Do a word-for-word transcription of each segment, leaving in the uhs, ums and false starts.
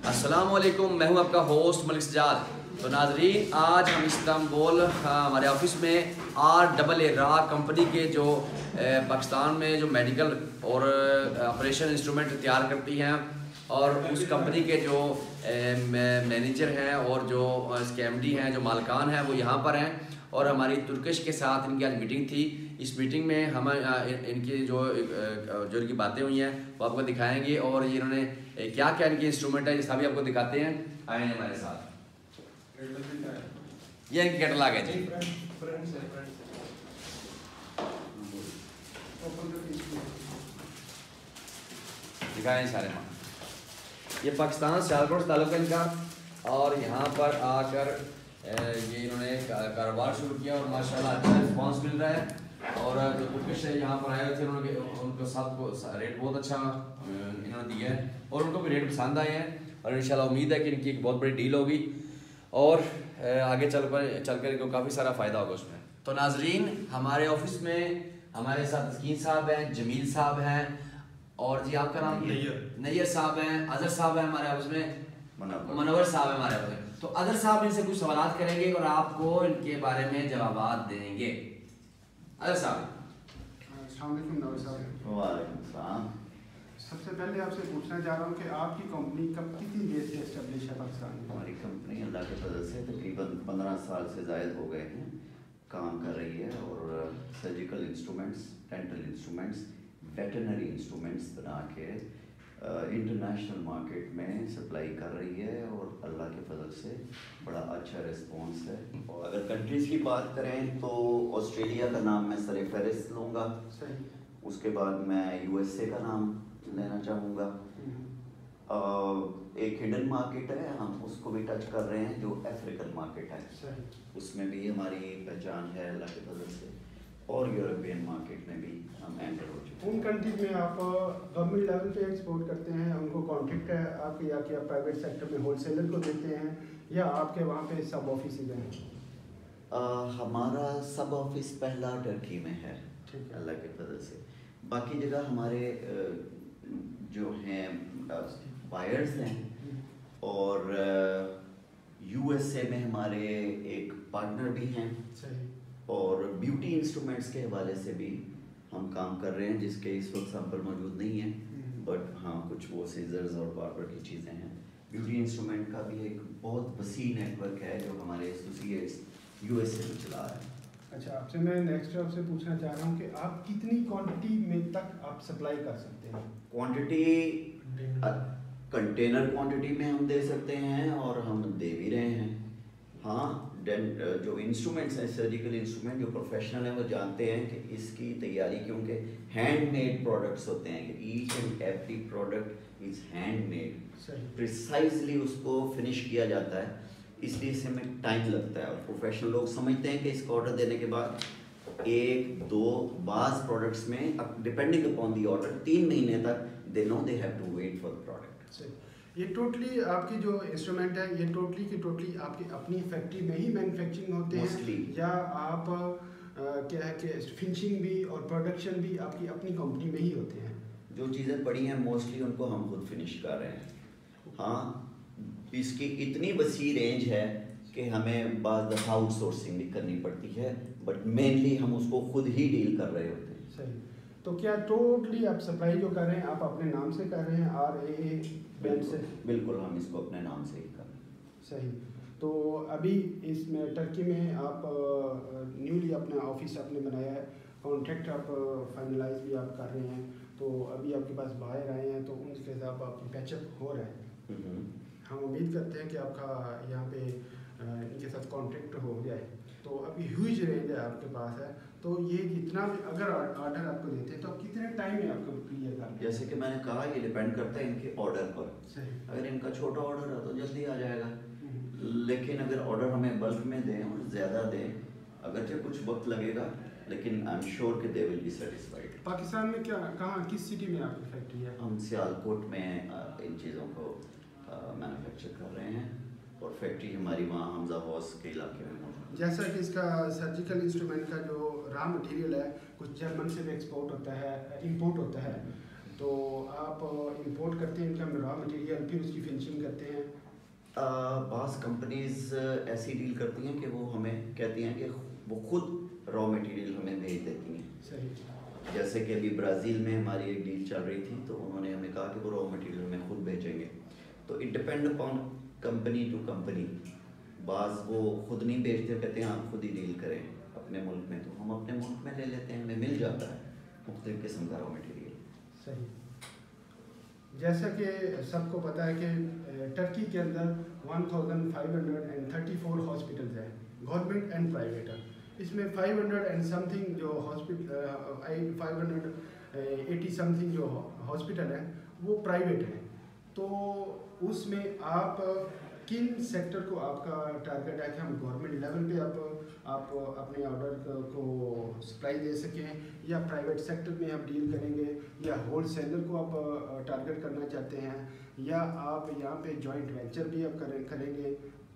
अस्सलाम वालेकुम, मैं हूं आपका होस्ट मलिक सजाद। तो नाजरीन, आज हम इस्तांबुल हमारे ऑफिस में आर डबल ए रा कंपनी के जो पाकिस्तान में जो मेडिकल और ऑपरेशन इंस्ट्रूमेंट तैयार करती हैं और उस कंपनी के जो मैनेजर हैं और जो इसके एम डी हैं, जो मालकान हैं, वो यहाँ पर हैं और हमारी तुर्किश के साथ इनकी आज मीटिंग थी। इस मीटिंग में हम इनकी जो जो इनकी बातें हुई हैं वो आपको दिखाएंगे और ये इन्होंने क्या क्या इनके इंस्ट्रूमेंट है जैसा भी आपको दिखाते हैं। आए हमारे साथ, ये इनकी कैटलॉग है जी। दिखाएं सारे माँ, ये पाकिस्तान सियालकोट ताल्लुक है इनका और यहाँ पर आकर ये इन्होंने कारोबार शुरू किया और माशाल्लाह अच्छा रिस्पॉन्स मिल रहा है। और जो तुर्किश है यहाँ पर आए हुए थे, उन्होंने उनको साथ को रेट बहुत अच्छा इन्होंने दिया है और उनको भी रेट पसंद आए हैं और इंशाल्लाह उम्मीद है कि इनकी एक बहुत बड़ी डील होगी और आगे चल कर चल कर इनको काफ़ी सारा फ़ायदा होगा उसमें। तो नाजरीन, हमारे ऑफिस में हमारे साथ तस्कीन साहब हैं, जमील साहब हैं और जी आपका नाम नैयर साहब हैं, अजहर साहब हैं हमारे ऑफिस में, मनोवर साहब हैं हमारे ऑफिस में। तो अजहर साहब इनसे कुछ सवाल करेंगे और आपको इनके बारे में जवाब देंगे। अजहर साहब। सबसे पहले आपसे पूछना चाह रहा हूँ कि आपकी कंपनी कब कितनी देर से एस्टेब्लिश है पाकिस्तान में? हमारी कंपनी अल्लाह के फजल से तकरीबन पंद्रह साल से ज़ायद हो गए हैं काम कर रही है और surgical instruments, dental instruments, veterinary instruments बना के इंटरनेशनल मार्केट में सप्लाई कर रही है और अल्लाह के फजल से बड़ा अच्छा रिस्पॉन्स है। और अगर कंट्रीज़ की बात करें तो ऑस्ट्रेलिया का नाम मैं सर फहरिस्त लूँगा, उसके बाद मैं यूएसए का नाम लेना चाहूँगा। एक हिडन मार्केट है, हम उसको भी टच कर रहे हैं, जो अफ्रीकन मार्केट है, उसमें भी हमारी पहचान है अल्लाह के फजल से। और यूरोपियन मार्केट में भी हम एंटर हो चुके हैं। उन कंट्रीज में आप गवर्नमेंट लेवल पे एक्सपोर्ट करते हैं, उनको कॉन्ट्रैक्ट है आपके, या कि आप प्राइवेट सेक्टर में होलसेलर को देते हैं या आपके वहाँ पे सब ऑफिस हैं? हमारा सब ऑफिस पहला टर्की में है अल्लाह के फजल से। बाकी जगह हमारे जो हैं बायर्स हैं और यूएसए में हमारे एक पार्टनर भी हैं और ब्यूटी इंस्ट्रूमेंट्स के हवाले से भी हम काम कर रहे हैं, जिसके इस वक्त सैंपल मौजूद नहीं है, बट हाँ कुछ वो सीजर्स और बार्बर की चीज़ें हैं। ब्यूटी इंस्ट्रूमेंट का भी एक बहुत वसी नेटवर्क है जो हमारे एसोसिएट्स यूएसए में चला रहे हैं। अच्छा, आपसे मैं नेक्स्ट आपसे पूछना चाह रहा हूँ कि आप कितनी क्वांटिटी में तक आप सप्लाई कर सकते हैं? क्वांटिटी कंटेनर क्वांटिटी में हम दे सकते हैं और हम दे भी रहे हैं। हाँ, जो इंस्ट्रूमेंट्स हैं, सर्जिकल इंस्ट्रूमेंट, जो प्रोफेशनल हैं वो जानते हैं कि इसकी तैयारी, क्योंकि हैंडमेड प्रोडक्ट्स होते हैं, कि each and every product is handmade, precisely उसको फिनिश किया जाता है, इसलिए इसमें टाइम लगता है। और प्रोफेशनल लोग समझते हैं कि इसका ऑर्डर देने के बाद एक दो बाज़ प्रोडक्ट्स में डिपेंडिंग अपॉन दी ऑर्डर तीन महीने तक they know they have to wait for the product. ये टोटली आपकी जो इंस्ट्रूमेंट है, ये टोटली की टोटली आपकी अपनी फैक्ट्री में ही मैन्युफैक्चरिंग होते हैं या आप आ, क्या है कि फिनिशिंग भी और प्रोडक्शन भी आपकी अपनी कंपनी में ही होते हैं? जो चीज़ें पड़ी हैं मोस्टली उनको हम खुद फिनिश कर रहे हैं। हाँ, इसकी इतनी वसी रेंज है कि हमें बाज़ दफ़ा आउटसोर्सिंग भी करनी पड़ती है, बट मेनली हम उसको खुद ही डील कर रहे होते हैं। सही। तो क्या टोटली आप सप्लाई जो कर रहे हैं आप अपने नाम से कर रहे हैं, आर ए ए ब्रांड से? बिल्कुल, हम इसको अपने नाम से ही कर रहे हैं। सही। तो अभी इसमें टर्की में आप न्यूली अपना ऑफिस आपने बनाया है, कॉन्ट्रैक्ट आप फाइनलाइज भी आप कर रहे हैं, तो अभी आपके पास बाहर आए हैं तो उनके हिसाब आपकी पैचअप हो रहा है। हम उम्मीद करते हैं कि आपका यहाँ पे इनके साथ कॉन्ट्रैक्ट हो जाए। तो अभी ह्यूज रेंज है आपके पास है, तो ये जितना भी अगर ऑर्डर आपको देते हैं तो आप कितने टाइम में आपको क्लियर कर? जैसे कि मैंने कहा, ये डिपेंड करता है इनके ऑर्डर पर। अगर इनका छोटा ऑर्डर है तो जल्दी आ जाएगा, लेकिन अगर ऑर्डर हमें बल्क में दें और ज़्यादा दें, अगरचे कुछ वक्त लगेगा, लेकिन आई एम श्योर कि they will be satisfied. Pakistan में क्या, कहाँ, किस सिटी में आपकी फैक्ट्री है? हम सियालकोट में इन चीज़ों को मैन्युफैक्चर कर रहे हैं और फैक्ट्री हमारी वहाँ हमजा हाउस के इलाके में मौजूद है। जैसा कि इसका सर्जिकल इंस्ट्रूमेंट का जो रॉ मटेरियल है कुछ जर्मन से भी एक्सपोर्ट होता है, इंपोर्ट होता है, तो आप इंपोर्ट करते हैं इनका रॉ मटेरियल, फिर उसकी फिनिशिंग करते हैं? बास कंपनीज ऐसी डील करती हैं कि वो हमें कहती हैं कि वो खुद रॉ मटेरियल हमें भेज देती हैं। सही। जैसे कि अभी ब्राज़ील में हमारी एक डील चल रही थी, तो उन्होंने हमें कहा कि वो रॉ मटेरियल हमें खुद भेजेंगे। तो it depend upon company to company. बाज़ वो खुद नहीं भेजते, कहते हैं आप खुद ही डील करें अपने मुल्क में, तो हम अपने मुल्क में ले लेते हैं, हमें मिल जाता है मुख्तलिफ किस्म का रॉ मटेरियल। सही। जैसा कि सबको पता है कि टर्की के अंदर one thousand five hundred thirty four hospitals हैं, गवर्नमेंट एंड प्राइवेट है। इसमें फाइव हंड्रेड एंड समथिंग जो hospital five hundred eighty something जो हॉस्पिटल हैं वो प्राइवेट हैं। तो उसमें आप किन सेक्टर को आपका टारगेट है कि हम गवर्नमेंट लेवल पे आप आप अपने ऑर्डर को सप्लाई दे सकें, या प्राइवेट सेक्टर में आप डील करेंगे, या होल सेलर को आप टारगेट करना चाहते हैं, या आप यहाँ पे जॉइंट वेंचर भी आप करें करेंगे?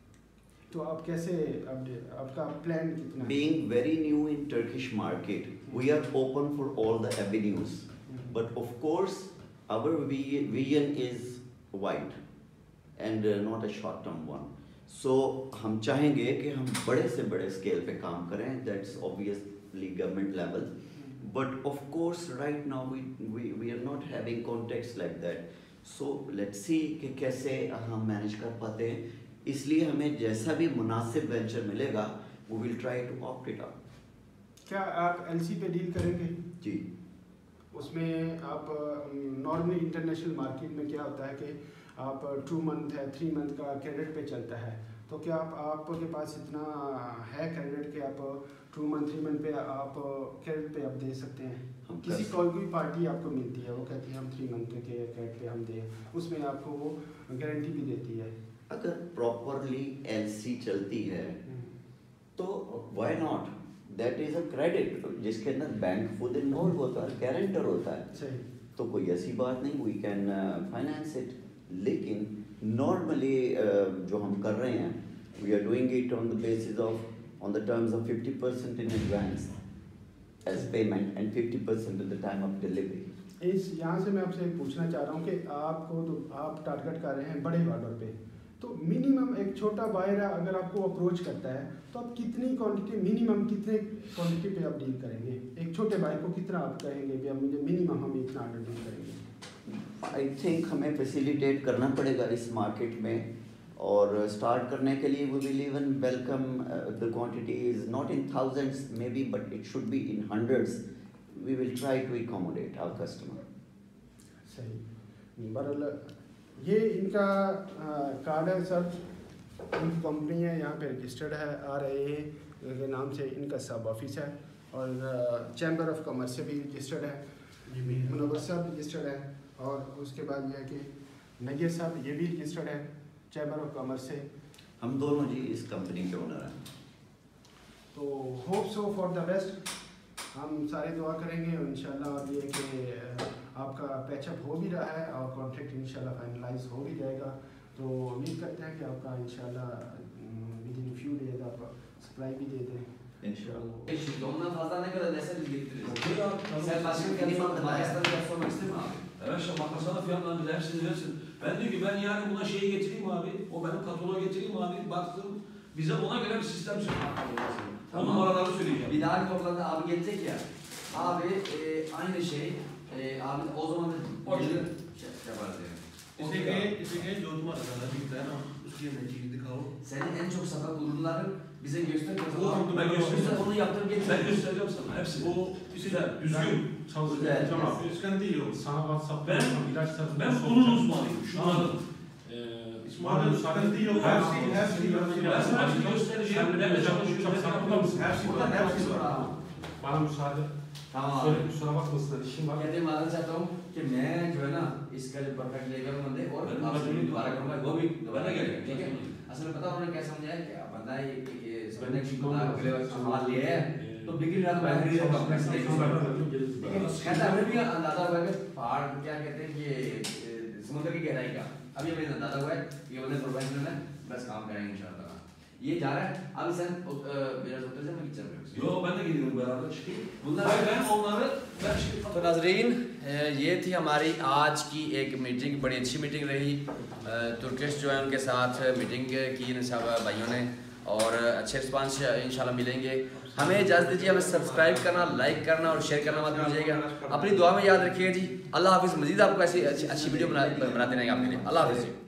तो आप कैसे आप, आपका प्लान कितना? Being very new in Turkish market, we are open for all the avenues, but of course our vision is wide and uh, not a short term one. So हम चाहेंगे कि हम बड़े से बड़े स्केल पे काम करें, that's obviously government level, but of course right now we we we are not having contacts like that. So let's see कि कैसे हम मैनेज कर पाते हैं। इसलिए हमें जैसा भी मुनासिब वेंचर मिलेगा we will try to opt it out. क्या आप एलसी पे डील करेंगे? जी। उसमें आप नॉर्मली इंटरनेशनल मार्केट में क्या होता है कि आप टू मंथ है, थ्री मंथ का क्रेडिट पे चलता है, तो क्या आप आपके पास इतना है क्रेडिट कि आप टू मंथ थ्री मंथ पे आप क्रेडिट पे आप दे सकते हैं? किसी कोई भी पार्टी आपको मिलती है, वो कहती है हम थ्री मंथ के क्रेडिट पे हम दें, उसमें आपको वो गारंटी भी देती है। अगर प्रॉपरली एलसी चलती है तो why not, that is a credit जिसके अंदर बैंक खुद इन्वॉल्व होता है, गारंटर होता है। सही। तो कोई ऐसी बात नहीं, वी कैन फाइनेंस इट। लेकिन नॉर्मली uh, जो हम कर रहे हैं, we are doing it on the basis of on the terms of fifty percent in advance as payment and fifty percent at the time of delivery. इस यहाँ से मैं आपसे पूछना चाह रहा हूँ कि आपको तो आप टारगेट कर रहे हैं बड़े ऑर्डर पे, तो मिनिमम एक छोटा बायर अगर आपको अप्रोच करता है तो आप कितनी क्वांटिटी, मिनिमम कितने क्वांटिटी पे आप डील करेंगे? एक छोटे बायर को कितना आप कहेंगे कि अब मुझे मिनिमम हम इतना ऑर्डर डील करेंगे? आई थिंक हमें फैसिलिटेट करना पड़ेगा इस मार्केट में, और स्टार्ट करने के लिए we will even welcome the quantity is not in thousands maybe, but it should be in hundreds. We will try to accommodate our customer. सही। बहरहाल ये इनका कार्ड है सर, इनकी कंपनी है, यहाँ पे रजिस्टर्ड है, आर आई ए के नाम से इनका सब ऑफिस है, और चैम्बर ऑफ कॉमर्स से भी रजिस्टर्ड है, मुनव्वर साहब रजिस्टर्ड है, और उसके बाद यह है कि नैयर साहब ये भी रजिस्टर्ड है चैम्बर ऑफ कॉमर्स से। हम दोनों जी इस कंपनी के ओनर हैं। तो hope so for the best, हम सारे दुआ करेंगे और इंशाल्लाह अब ये कि आपका पैचअप हो भी रहा है और कॉन्ट्रैक्ट इंशाल्लाह फाइनलाइज हो भी जाएगा। तो उम्मीद करते हैं कि आपका इंशाल्लाह विद इन फ्यू डेज आप सप्लाई भी दे दें इंशाल्लाह। Ondan fazla ne kadar desen biz getiririz. Sen başka kendin Pakistan'da yapmak istemiyor abi. Evet, işte makasana fiyatlarını bize hepsini versin. Ben diyor ki ben yani buna şeyi getireyim abi, o benim kataloğu getireyim abi, baktım bize ona göre bir sistem çıkartmalıyız. O numaraları söyleyeceğim. Bir dahaki toplantıda abi gelecek ya. Abi e, aynı şey e, abi o zaman da O gelir yüzden. şey yaparız yani. İse के इसे के जो तुम्हारा गाना दिखता है ना उसकी हमें चीज दिखाओ। Senin en çok satan ürünlerin bize göster. O ben göstereceğim. Onu yaptırıp getir. Ben göstereceğim sana hepsini. Bu güzel, düzgün. Çalışacağım. Tamam. Sıkıntı yok. Sana WhatsApp'ta Ben ilaç satın. ben bunun uzmanıyım. Şunların. Bana müsaade sıkıntı yok. Her Hepsi şey, hepsi ben sana hepsini göstereceğim. Ben de çalışıyorum. Ben Sapıda mısın? Hepsi Burada var. hepsi var abi. Bana müsaade. Tamam abi. Söyle kusura bakmasınlar işim var. कहते मालूम चाहता हूँ कि मैं जो है ना इसका जो परफेक्ट लेकर बंदे और आपसे भी दोबारा करूँगा वो भी दोबारा करेंगे ठीक है। असल में पता उन्होंने क्या समझा है कि बंदा ये समझने की बंदा अगले वक्त सामान लिया है तो बिक्री रात बाहर ही रहेगा अपने से ठीक है। कहता हमें भी अंदाजा हुआ है कि पहाड़ क्या कहते हैं कि समुद्र की गहराई का अभी हमें अंदाजा हुआ है ये बंदे प्रोफेशनल है, बस काम करेंगे इंशाल्लाह। ये जा रहा है अब sen biraz otur sen mi gideceğim yoksa? Yok ben de gidiyorum beraber çıkayım. Bunlar Hayır ben onları ben şimdi तो नाजरीन ये थी हमारी आज की एक मीटिंग, बड़ी अच्छी मीटिंग रही। तुर्किश जो है उनके साथ मीटिंग की इन सब भाइयों ने, और अच्छे रिस्पांस इंशाल्लाह मिलेंगे। हमें इजाज़त दीजिए, हमें सब्सक्राइब करना, लाइक करना और शेयर करना मत भूलिएगा। अपनी दुआ में याद रखिएगा जी। अल्लाह हाफिज़। मज़ीद आपको ऐसी अच्छी अच्छी वीडियो बना बनाते रहेंगे आपके लिए। अल्लाह हाफिज़।